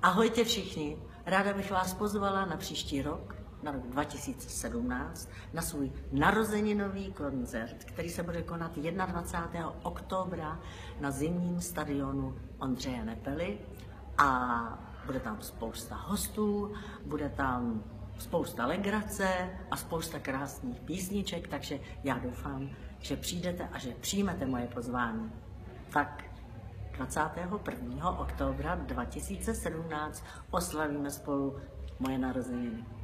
Ahojte všichni, ráda bych vás pozvala na příští rok, na rok 2017, na svůj narozeninový koncert, který se bude konat 21. oktobra na zimním stadionu Ondřeje Nepely a bude tam spousta hostů, bude tam spousta legrace a spousta krásných písniček, takže já doufám, že přijdete a že přijmete moje pozvání. Tak 21. oktobra 2017 oslavíme spolu moje narozeniny.